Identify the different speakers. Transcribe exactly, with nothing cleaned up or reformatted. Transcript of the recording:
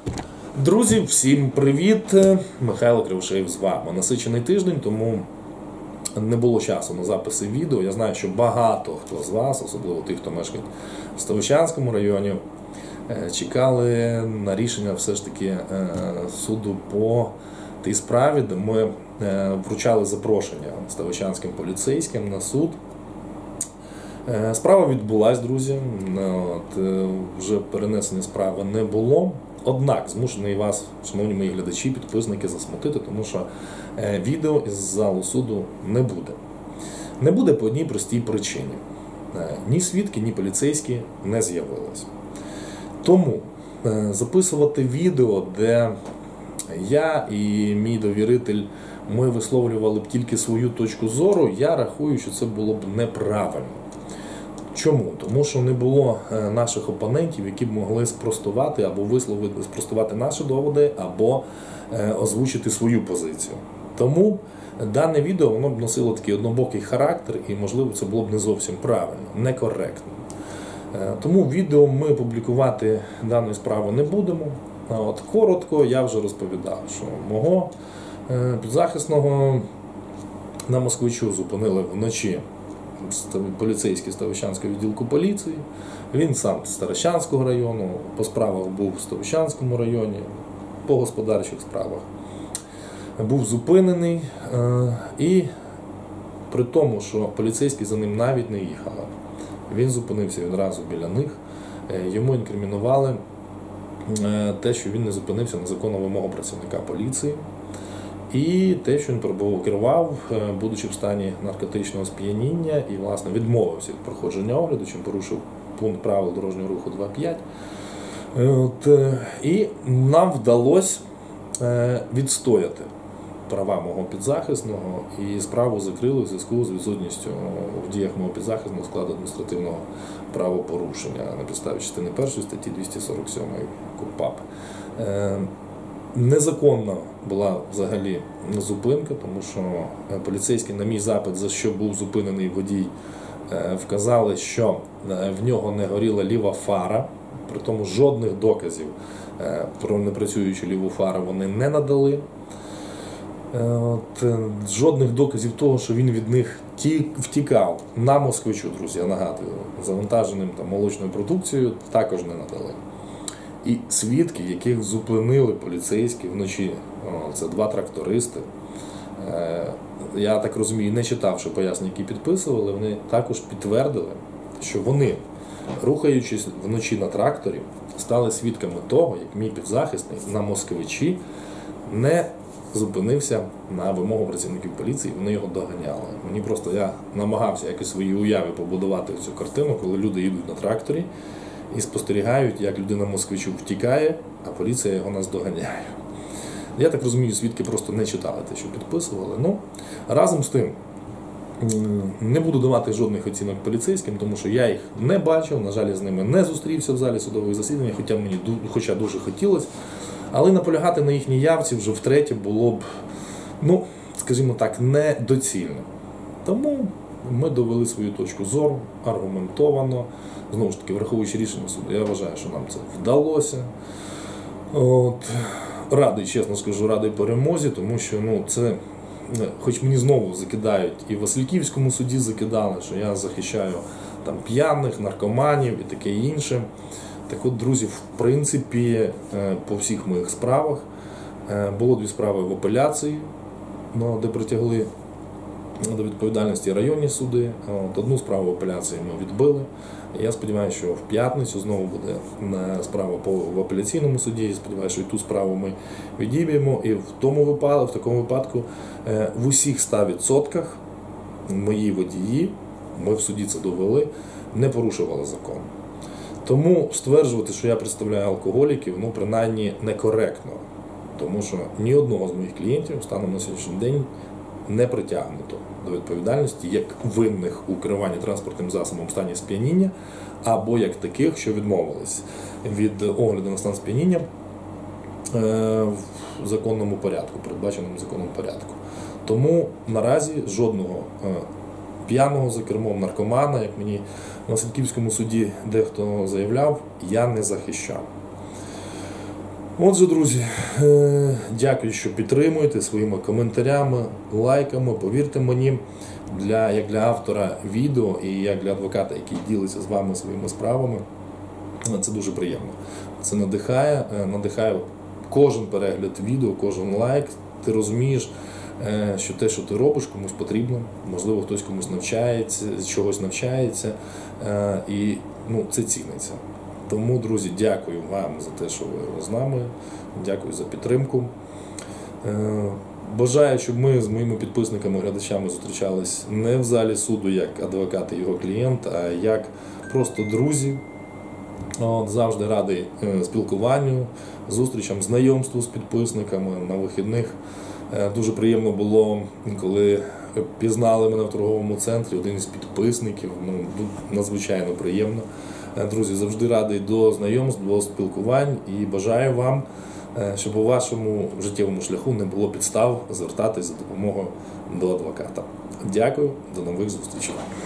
Speaker 1: Друзі, всім привіт! Михайло Кривошеєв з вами. Насичений тиждень, тому не було часу на записи відео. Я знаю, що багато хто з вас, особливо тих, хто мешкає в Ставищанському районі, чекали на рішення все ж таки суду по тій справі, де ми вручали запрошення ставищанським поліцейським на суд. Справа відбулась, друзі. От, вже перенесення справи не було. Однак змушений вас, шановні мої глядачі, підписники, засмутити, тому що відео із залу суду не буде. Не буде по одній простій причині. Ні свідки, ні поліцейські не з'явились. Тому записувати відео, де я і мій довіритель, ми висловлювали б тільки свою точку зору, я рахую, що це було б неправильно. Чому? Тому що не було наших опонентів, які б могли спростувати або висловити, спростувати наші доводи, або озвучити свою позицію. Тому дане відео воно б носило такий однобокий характер і, можливо, це було б не зовсім правильно, некоректно. Тому відео ми публікувати даної справи не будемо. От, коротко я вже розповідав, що мого підзахисного на Москвичу зупинили вночі поліцейський Ставищанського відділку поліції. Він сам з Старощанського району, по справах був в Ставищанському районі, по господарчих справах. Був зупинений і при тому, що поліцейські за ним навіть не їхали. Він зупинився відразу біля них. Йому інкримінували те, що він не зупинився на законну вимогу працівника поліції. І те, що він керував, будучи в стані наркотичного сп'яніння і, власне, відмовився від проходження огляду, чим порушив пункт правил дорожнього руху два п'ять. І нам вдалося відстояти права мого підзахисного, і справу закрили в зв'язку з відсутністю в діях мого підзахисного складу адміністративного правопорушення на підставі частини першої статті двісті сорок сім КУпАП. Незаконна була взагалі зупинка, тому що поліцейські на мій запит, за що був зупинений водій, вказали, що в нього не горіла ліва фара, при тому жодних доказів про непрацюючу ліву фару вони не надали. От, жодних доказів того, що він від них втікав на Москвичу, друзі, я нагадую, завантаженим там молочною продукцією, також не надали. І свідки, яких зупинили поліцейські вночі, це два трактористи, я так розумію, не читавши пояснення, які підписували, вони також підтвердили, що вони, рухаючись вночі на тракторі, стали свідками того, як мій підзахисний на Москвичі не зупинився на вимогу працівників поліції, вони його доганяли. Мені просто, я намагався якось свої уяви побудувати цю картину, коли люди їдуть на тракторі і спостерігають, як людина Москвичу втікає, а поліція його наздоганяє. Я так розумію, свідки просто не читали те, що підписували. Ну, разом з тим, не буду давати жодних оцінок поліцейським, тому що я їх не бачив, на жаль, я з ними не зустрівся в залі судових засідань, хоча мені хоча дуже хотілося. Але наполягати на їхній явці вже втретє було б, ну, скажімо так, недоцільно. Тому ми довели свою точку зору аргументовано. Знову ж таки, враховуючи рішення суду, я вважаю, що нам це вдалося. От, радий, чесно скажу, радий перемозі, тому що, ну, це, хоч мені знову закидають, і в Васильківському суді закидали, що я захищаю там п'яних, наркоманів і таке інше. Так от, друзі, в принципі, по всіх моїх справах було дві справи в апеляції, де притягли до відповідальності районні суди. От, одну справу в апеляції ми відбили. Я сподіваюся, що в п'ятницю знову буде справа по, в апеляційному суді. Я сподіваюся, що і ту справу ми відіб'ємо. І в, тому випадку, в такому випадку в усіх ста відсотках мої водії, ми в суді це довели, не порушували закон. Тому стверджувати, що я представляю алкоголіків, ну, принаймні, некоректно. Тому що ні одного з моїх клієнтів станом на сьогоднішній день не притягнуто до відповідальності як винних у керуванні транспортним засобом в стані сп'яніння, або як таких, що відмовились від огляду на стан сп'яніння в законному порядку, передбаченому законом порядку. Тому наразі жодного п'яного за кермом наркомана, як мені в Васильківському суді дехто заявляв, я не захищав. Отже, друзі, е, дякую, що підтримуєте своїми коментарями, лайками. Повірте мені, для, як для автора відео і як для адвоката, який ділиться з вами своїми справами, це дуже приємно. Це надихає, е, надихає кожен перегляд відео, кожен лайк. Ти розумієш, е, що те, що ти робиш, комусь потрібно. Можливо, хтось комусь навчається, чогось навчається, е, і ну, це ціниться. Тому, друзі, дякую вам за те, що ви з нами, дякую за підтримку. Бажаю, щоб ми з моїми підписниками, глядачами зустрічались не в залі суду як адвокат і його клієнт, а як просто друзі. От, завжди радий спілкуванню, зустрічам, знайомству з підписниками на вихідних. Дуже приємно було, коли пізнали мене в торговому центрі, один із підписників, ну, надзвичайно приємно. Друзі, завжди радий до знайомств, до спілкувань і бажаю вам, щоб у вашому життєвому шляху не було підстав звертатись за допомогою до адвоката. Дякую, до нових зустрічей.